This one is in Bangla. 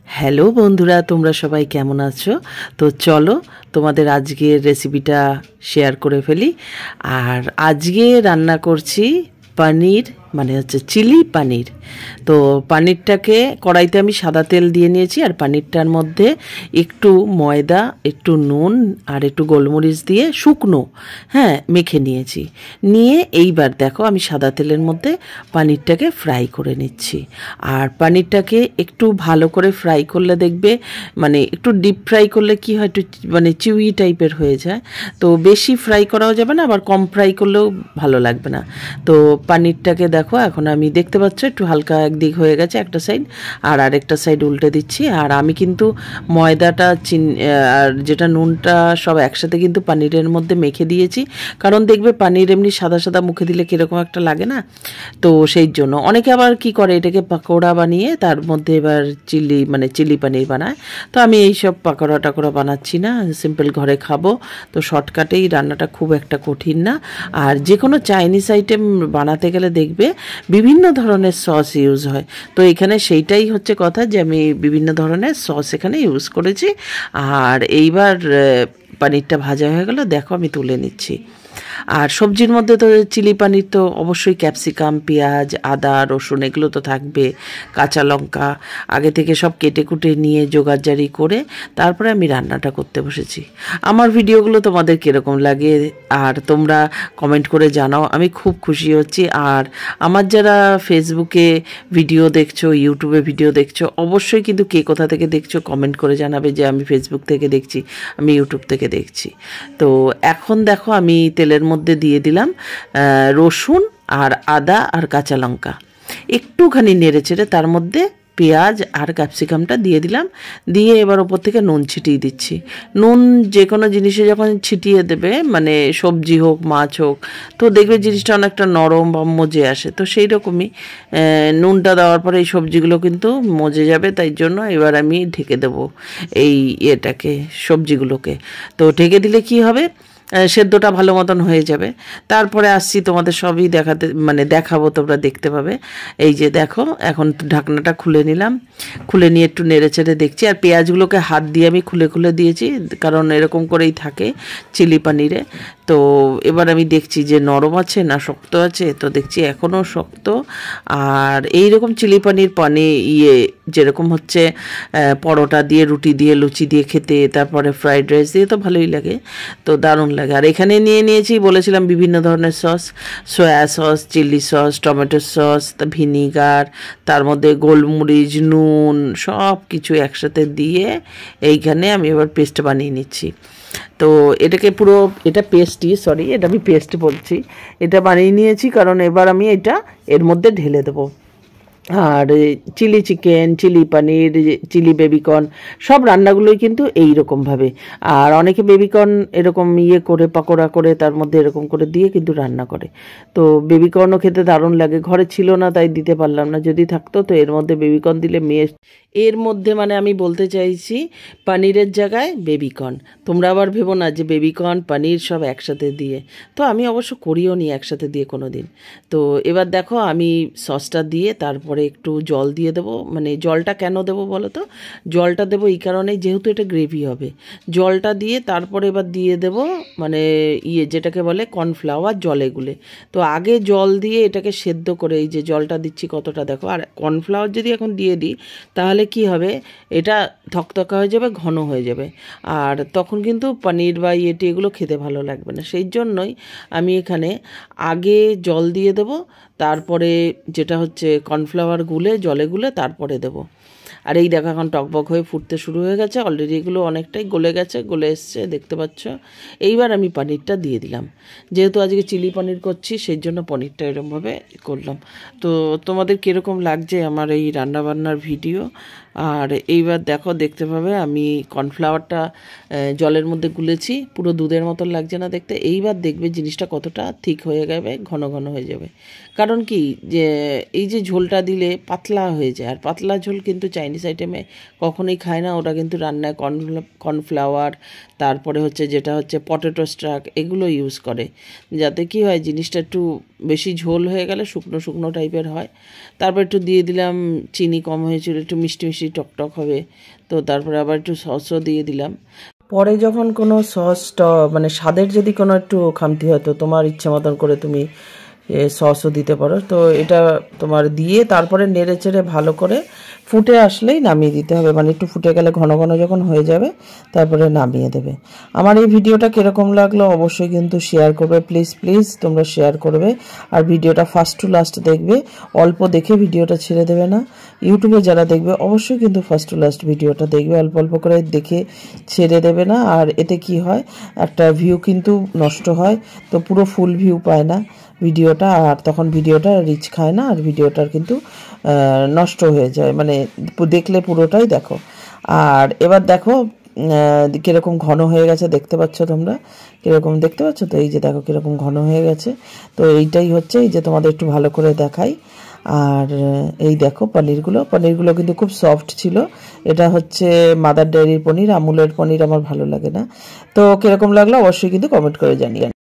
হ্যালো বন্ধুরা, তোমরা সবাই কেমন আছো? তো চলো তোমাদের আজকের রেসিপিটা শেয়ার করে ফেলি। আর আজকে রান্না করছি পনির, মানে হচ্ছে চিলি পনির। তো পনিরটাকে কড়াইতে আমি সাদা তেল দিয়ে নিয়েছি, আর পনিরটার মধ্যে একটু ময়দা, একটু নুন আর একটু গোলমরিচ দিয়ে শুকনো মেখে নিয়েছি। নিয়ে এইবার দেখো আমি সাদা তেলের মধ্যে পনিরটাকে ফ্রাই করে নিচ্ছি। আর পনিরটাকে একটু ভালো করে ফ্রাই করলে দেখবে, মানে একটু ডিপ ফ্রাই করলে কি হয়, একটু মানে চিউই টাইপের হয়ে যায়। তো বেশি ফ্রাই করাও যাবে না, আবার কম ফ্রাই করলেও ভালো লাগবে না। তো পনিরটাকে দেখো এখন আমি দেখতে পাচ্ছ একটু হালকা একদিক হয়ে গেছে একটা সাইড, আর আরেকটা সাইড উল্টে দিচ্ছি। আর আমি কিন্তু ময়দাটা আর যেটা নুনটা সব একসাথে কিন্তু পনিরের মধ্যে মেখে দিয়েছি, কারণ দেখবে পনির এমনি সাদা সাদা মুখে দিলে কীরকম একটা লাগে না। তো সেই জন্য অনেকে আবার কি করে, এটাকে পাকোড়া বানিয়ে তার মধ্যে এবার চিলি পনির বানায়। তো আমি এইসব পাকোড়া টাকোড়া বানাচ্ছি না, সিম্পল ঘরে খাবো। তো শর্টকাটেই রান্নাটা খুব একটা কঠিন না। আর যে কোনো চাইনিজ আইটেম বানাতে গেলে দেখবে বিভিন্ন ধরনের সস ইউজ হয়। তো এখানে সেইটাই হচ্ছে কথা, যে আমি বিভিন্ন ধরনের সস এখানে ইউজ করেছি। আর এইবার পনিরটা ভাজা হয়ে গেল, দেখো আমি তুলে নিচ্ছি। আর সবজির মধ্যে তো চিলি পনির তো অবশ্যই ক্যাপসিকাম, পেঁয়াজ, আদা, রসুন এগুলো তো থাকবে, কাঁচা লঙ্কা আগে থেকে সব কেটে কুটে নিয়ে জোগাড়জারি করে তারপরে আমি রান্নাটা করতে বসেছি। আমার ভিডিওগুলো তোমাদের কীরকম লাগে আর তোমরা কমেন্ট করে জানাও, আমি খুব খুশি হচ্ছি। আর আমার যারা ফেসবুকে ভিডিও দেখছো, ইউটিউবে ভিডিও দেখছো, অবশ্যই কিন্তু কে কোথা থেকে দেখছো কমেন্ট করে জানাবে যে আমি ফেসবুক থেকে দেখছি, আমি ইউটিউব থেকে দেখছি। তো এখন দেখো আমি তেলের মধ্যে দিয়ে দিলাম রসুন আর আদা আর কাঁচা লঙ্কা, একটুখানি নেড়ে চেড়ে তার মধ্যে পেঁয়াজ আর ক্যাপসিকামটা দিয়ে দিলাম। দিয়ে এবার ওপর থেকে নুন ছিটিয়ে দিচ্ছি। নুন যে কোনো জিনিসে যখন ছিটিয়ে দেবে, মানে সবজি হোক মাছ হোক, তো দেখবে জিনিসটা অনেকটা নরম বা মজে আসে। তো সেই রকমই নুনটা দেওয়ার পরে এই সবজিগুলো কিন্তু মজে যাবে, তাই জন্য এবার আমি ঢেকে দেবো এই সবজিগুলোকে। তো ঢেকে দিলে কি হবে, সেদ্ধটা ভালো মতন হয়ে যাবে। তারপরে আসছি তোমাদের সবই দেখাবো, তোমরা দেখতে পাবে। এই যে দেখো এখন ঢাকনাটা খুলে নিলাম, খুলে নিয়ে একটু নেড়ে চেড়ে দেখছি। আর পেঁয়াজগুলোকে হাত দিয়ে আমি খুলে খুলে দিয়েছি, কারণ এরকম করেই থাকে চিলি পনিরে। তো এবার আমি দেখছি যে নরম আছে না শক্ত আছে, তো দেখছি এখনও শক্ত। আর এই রকম চিলি পনির যেরকম হচ্ছে পরোটা দিয়ে, রুটি দিয়ে, লুচি দিয়ে খেতে, তারপরে ফ্রাইড রাইস দিয়ে তো ভালোই লাগে, তো দারুণ লাগে। আর এখানে নিয়েছি বলেছিলাম বিভিন্ন ধরনের sauce, soya sauce, chilli sauce, tomato sauce, vinegar, তার মধ্যে গোলমরিচ, নুন, সব কিছু একসাথে দিয়ে এইখানে আমি এবার পেস্ট বানিয়ে নিচ্ছি। তো এটা আমি পেস্ট বলছি, এটা বানিয়ে নিয়েছি, কারণ এবার আমি এটা এর মধ্যে ঢেলে দেবো। আর chilli chicken, chilli paneer, chilli baby corn সব রান্নাগুলোই কিন্তু এই রকমভাবে। আর অনেকে বেবিকর্ন এরকম করে পাকোড়া করে তার মধ্যে এরকম করে দিয়ে কিন্তু রান্না করে। তো বেবিকর্নও খেতে দারুণ লাগে, ঘরে ছিল না তাই দিতে পারলাম না, যদি থাকতো তো এর মধ্যে বেবিকর্ন দিলে এর মধ্যে আমি বলতে চাইছি পনিরের জায়গায় বেবিকর্ন। তোমরা আবার ভেবো না যে বেবিকর্ন পনির সব একসাথে দিয়ে, তো আমি অবশ্য করিও নি একসাথে দিয়ে কোনো দিন। তো এবার দেখো আমি সসটা দিয়ে তারপরে একটু জল দিয়ে দেবো। মানে জলটা কেন দেবো বলো তো? জলটা দেবো এই কারণেই, যেহেতু এটা গ্রেভি হবে। জলটা দিয়ে তারপরে এবার দিয়ে দেবো যেটাকে বলে কর্নফ্লাওয়ার জলে গুলে। তো আগে জল দিয়ে এটাকে সেদ্ধ করে, এই যে জলটা দিচ্ছি কতটা দেখো, আর কর্নফ্লাওয়ার যদি এখন দিয়ে দিই তাহলে কি হবে, এটা থকথকা হয়ে যাবে, ঘন হয়ে যাবে, আর তখন কিন্তু পনির বা এগুলো খেতে ভালো লাগবে না। সেই জন্যই আমি এখানে আগে জল দিয়ে দেবো, তারপরে যেটা হচ্ছে কর্নফ্লাওয়ার জলে গুলে তারপরে দেবো। আর এই দেখো এখন টকবক হয়ে ফুটতে শুরু হয়ে গেছে, অলরেডি এগুলো অনেকটাই গলে এসছে, দেখতে পাচ্ছ। এইবার আমি পনিরটা দিয়ে দিলাম, যেহেতু আজকে চিলি পনির করছি সেই জন্য পনিরটা এরকমভাবে করলাম। তো তোমাদের কীরকম লাগছে আমার এই রান্নাবান্নার ভিডিও? আর এইবার দেখতে পাবে আমি কর্নফ্লাওয়ারটা জলের মধ্যে গুলেছি, পুরো দুধের মতন লাগছে না দেখতে। এইবার দেখবে জিনিসটা কতটা ঠিক হয়ে যাবে, ঘন ঘন হয়ে যাবে। কারণ কি, যে এই যে ঝোলটা দিলে পাতলা হয়ে যায়, আর পাতলা ঝোল কিন্তু চাইনিজ আইটেমে কখনোই খায় না। ওটা কিন্তু রান্নায় কর্নফ্লাওয়ার, তারপরে যেটা হচ্ছে পটেটো স্টাক, এগুলো ইউজ করে, যাতে কি হয় জিনিসটা একটু বেশি ঝোল হয়ে গেলে শুকনো শুকনো টাইপের হয়। তারপর একটু দিয়ে দিলাম চিনি, কম হয়েছিল, একটু মিষ্টি মিষ্টি বেশি টকটক হবে। তো তারপরে আবার একটু সসও দিয়ে দিলাম। পরে যখন কোনো সসটা মানে স্বাদের যদি কোনো একটু খামতি হয় তো তোমার ইচ্ছে মতন করে তুমি সসও দিতে পারো। তো এটা তোমার দিয়ে তারপরে নেড়ে চেড়ে ভালো করে ফুটে আসলেই নামিয়ে দিতে হবে, মানে একটু ফুটে গেলে ঘন ঘন যখন হয়ে যাবে তারপরে নামিয়ে দেবে। আমার এই ভিডিওটা কীরকম লাগলো অবশ্যই কিন্তু শেয়ার করবে, প্লিজ প্লিজ তোমরা শেয়ার করবে। আর ভিডিওটা ফার্স্ট টু লাস্ট দেখবে, অল্প দেখে ভিডিওটা ছেড়ে দেবে না। ইউটিউবে যারা দেখবে অবশ্যই কিন্তু ফার্স্ট টু লাস্ট ভিডিওটা দেখবে, অল্প অল্প করে দেখে ছেড়ে দেবে না। আর এতে কি হয়, একটা ভিউ কিন্তু নষ্ট হয়, তো পুরো ফুল ভিউ পায় না ভিডিওটা, আর তখন ভিডিওটা রিচ খায় না, আর ভিডিওটার কিন্তু নষ্ট হয়ে যায়। মানে দেখলে পুরোটাই দেখো। আর এবার দেখো কীরকম ঘন হয়ে গেছে, দেখতে পাচ্ছ তোমরা কীরকম দেখতে পাচ্ছ? তো এই যে দেখো কীরকম ঘন হয়ে গেছে। তো এইটাই হচ্ছে, এই যে তোমাদের একটু ভালো করে দেখাই। আর এই দেখো পনিরগুলো কিন্তু খুব সফট ছিল। এটা হচ্ছে মাদার ডেয়ারির পনির, আমুলের পনির আমার ভালো লাগে না। তো কীরকম লাগলো অবশ্যই কিন্তু কমেন্ট করে জানিয়ে।